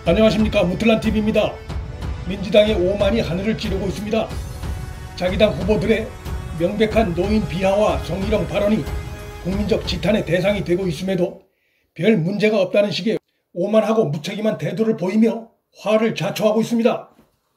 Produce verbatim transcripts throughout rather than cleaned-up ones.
안녕하십니까, 무틀란티비입니다. 민주당의 오만이 하늘을 찌르고 있습니다. 자기 당 후보들의 명백한 노인 비하와 성희롱 발언이 국민적 지탄의 대상이 되고 있음에도 별 문제가 없다는 식의 오만하고 무책임한 태도를 보이며 화를 자초하고 있습니다.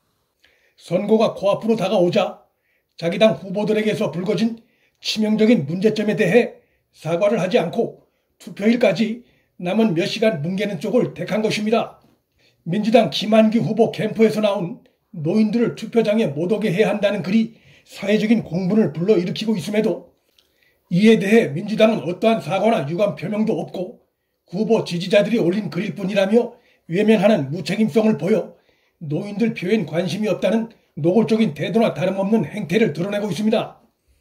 선거가 코앞으로 다가오자 자기 당 후보들에게서 불거진 치명적인 문제점에 대해 사과를 하지 않고 투표일까지 남은 몇 시간 뭉개는 쪽을 택한 것입니다. 민주당 김한규 후보 캠프에서 나온 노인들을 투표장에 못 오게 해야 한다는 글이 사회적인 공분을 불러일으키고 있음에도 이에 대해 민주당은 어떠한 사과나 유감 표명도 없고 후보 지지자들이 올린 글일 뿐이라며 외면하는 무책임성을 보여 노인들 표엔 관심이 없다는 노골적인 태도나 다름없는 행태를 드러내고 있습니다.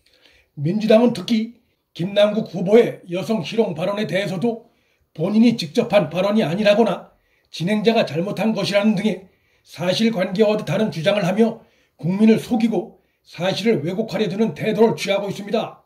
민주당은 특히 김남국 후보의 여성 희롱 발언에 대해서도 본인이 직접 한 발언이 아니라거나 진행자가 잘못한 것이라는 등의 사실관계와도 다른 주장을 하며 국민을 속이고 사실을 왜곡하려 드는 태도를 취하고 있습니다.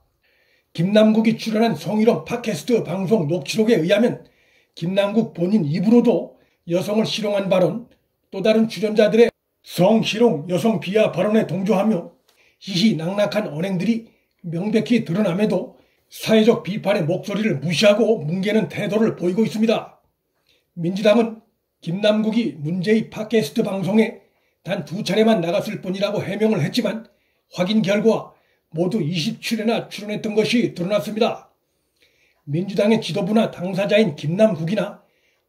김남국이 출연한 성희롱 팟캐스트 방송 녹취록에 의하면 김남국 본인 입으로도 여성을 희롱한 발언, 또 다른 출연자들의 성희롱, 여성 비하 발언에 동조하며 희희낙낙한 언행들이 명백히 드러남에도 사회적 비판의 목소리를 무시하고 뭉개는 태도를 보이고 있습니다. 민주당은 김남국이 문제의 팟캐스트 방송에 단 두 차례만 나갔을 뿐이라고 해명을 했지만 확인 결과 모두 이십칠 회나 출연했던 것이 드러났습니다. 민주당의 지도부나 당사자인 김남국이나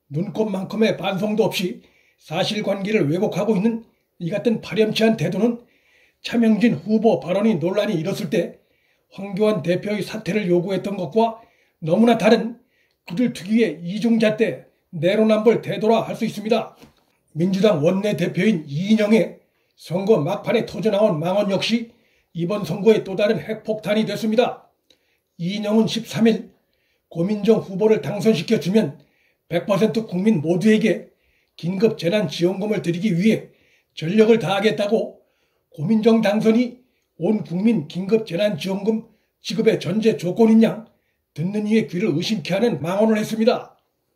눈꼽만큼의 반성도 없이 사실관계를 왜곡하고 있는 이 같은 파렴치한 태도는 차명진 후보 발언이 논란이 일었을 때 황교안 대표의 사퇴를 요구했던 것과 너무나 다른 그들 특유의 이중잣대 내로남불 태도라 할 수 있습니다. 민주당 원내대표인 이인영의 선거 막판에 터져나온 망언 역시 이번 선거의 또 다른 핵폭탄이 됐습니다. 이인영은 십삼 일 고민정 후보를 당선시켜주면 백 퍼센트 국민 모두에게 긴급 재난지원금을 드리기 위해 전력을 다하겠다고 고민정 당선이 온 국민 긴급 재난지원금 지급의 전제 조건인 양 듣는 이의 귀를 의심케 하는 망언을 했습니다.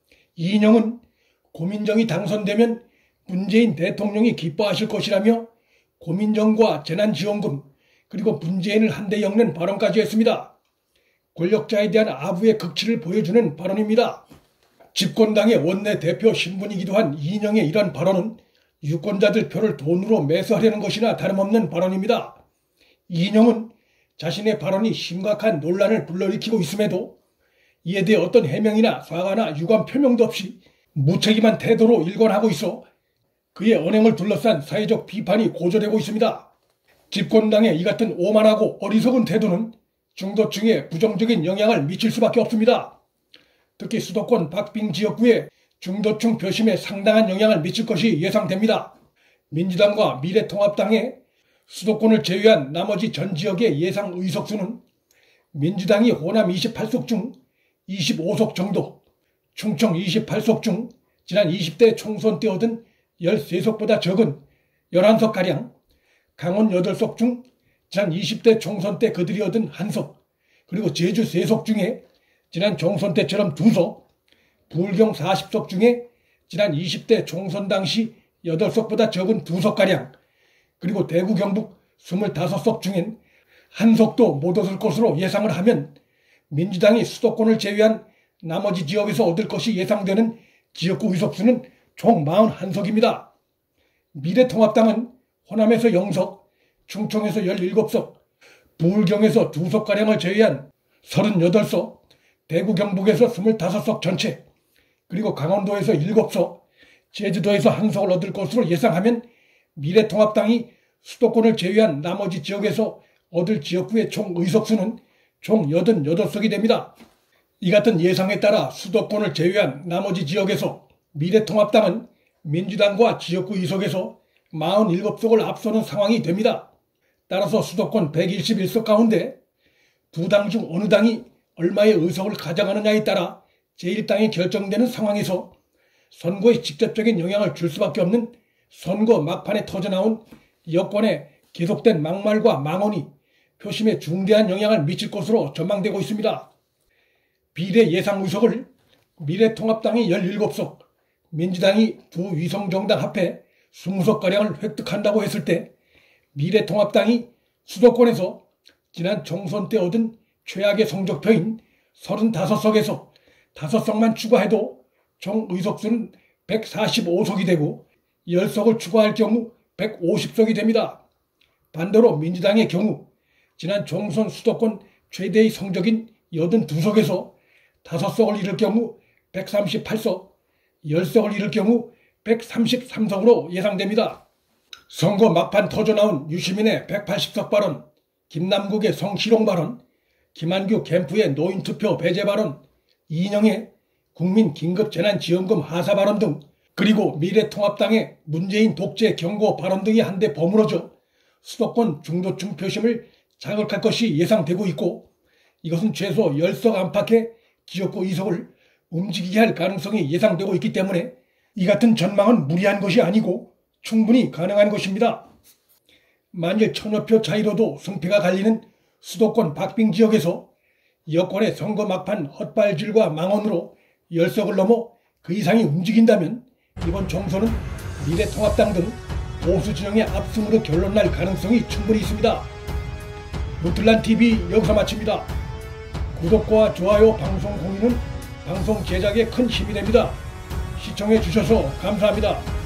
이인영은 고민정이 당선되면 문재인 대통령이 기뻐하실 것이라며 고민정과 재난지원금 그리고 문재인을 한데 엮는 발언까지 했습니다. 권력자에 대한 아부의 극치를 보여주는 발언입니다. 집권당의 원내대표 신분이기도 한 이인영의 이러한 발언은 유권자들 표를 돈으로 매수하려는 것이나 다름없는 발언입니다. 이인영은 자신의 발언이 심각한 논란을 불러일으키고 있음에도 이에 대해 어떤 해명이나 사과나 유감 표명도 없이 무책임한 태도로 일관하고 있어 그의 언행을 둘러싼 사회적 비판이 고조되고 있습니다. 집권당의 이 같은 오만하고 어리석은 태도는 중도층에 부정적인 영향을 미칠 수밖에 없습니다. 특히 수도권 박빙 지역구에 중도층 표심에 상당한 영향을 미칠 것이 예상됩니다. 민주당과 미래통합당의 수도권을 제외한 나머지 전 지역의 예상 의석수는 민주당이 호남 이십팔 석 중 이십오 석 정도, 충청 이십팔 석 중 지난 이십 대 총선 때 얻은 십삼 석보다 적은 열한 석가량, 강원 여덟 석 중 지난 이십 대 총선 때 그들이 얻은 한 석, 그리고 제주 세 석 중에 지난 총선 때처럼 두 석, 부울경 사십 석 중에 지난 이십 대 총선 당시 여덟 석보다 적은 두 석가량, 그리고 대구 경북 이십오 석 중엔 한 석도 못 얻을 것으로 예상을 하면 민주당이 수도권을 제외한 나머지 지역에서 얻을 것이 예상되는 지역구 의석수는 총 사십일 석입니다. 미래통합당은 호남에서 영 석, 충청에서 십칠 석, 부울경에서 두 석가량을 제외한 삼십팔 석, 대구 경북에서 이십오 석 전체, 그리고 강원도에서 일곱 석, 제주도에서 한 석을 얻을 것으로 예상하면 미래통합당이 수도권을 제외한 나머지 지역에서 얻을 지역구의 총 의석수는 총 팔십팔 석이 됩니다. 이 같은 예상에 따라 수도권을 제외한 나머지 지역에서 미래통합당은 민주당과 지역구 의석에서 사십칠 석을 앞서는 상황이 됩니다. 따라서 수도권 백일십일 석 가운데 두 당 중 어느 당이 얼마의 의석을 가져가느냐에 따라 제일 당이 결정되는 상황에서 선거에 직접적인 영향을 줄 수밖에 없는 선거 막판에 터져나온 여권의 계속된 막말과 망언이 표심에 중대한 영향을 미칠 것으로 전망되고 있습니다. 비례 예상 의석을 미래통합당이 십칠 석, 민주당이 두 위성정당 합해 이십 석가량을 획득한다고 했을 때 미래통합당이 수도권에서 지난 총선 때 얻은 최악의 성적표인 서른다섯 석에서 다섯 석만 추가해도 총 의석수는 백사십오 석이 되고 십 석을 추가할 경우 백오십 석이 됩니다. 반대로 민주당의 경우 지난 총선 수도권 최대의 성적인 팔십이 석에서 다섯 석을 잃을 경우 백삼십팔 석, 십 석을 잃을 경우 백삼십삼 석으로 예상됩니다. 선거 막판 터져나온 유시민의 백팔십 석 발언, 김남국의 성희롱 발언, 김한규 캠프의 노인투표 배제 발언, 이인영의 국민 긴급재난지원금 하사 발언 등, 그리고 미래통합당의 문재인 독재 경고 발언 등이 한데 버무러져 수도권 중도층 표심을 자극할 것이 예상되고 있고, 이것은 최소 십 석 안팎의 지역구 이석을 움직이게 할 가능성이 예상되고 있기 때문에 이 같은 전망은 무리한 것이 아니고 충분히 가능한 것입니다. 만일 천여 표 차이로도 승패가 갈리는 수도권 박빙 지역에서 여권의 선거 막판 헛발질과 망언으로 십 석을 넘어 그 이상이 움직인다면 이번 총선은 미래통합당 등 보수 진영의 압승으로 결론날 가능성이 충분히 있습니다. 루틀란티비 여기서 마칩니다. 구독과 좋아요, 방송 공유는 방송 제작에 큰 힘이 됩니다. 시청해 주셔서 감사합니다.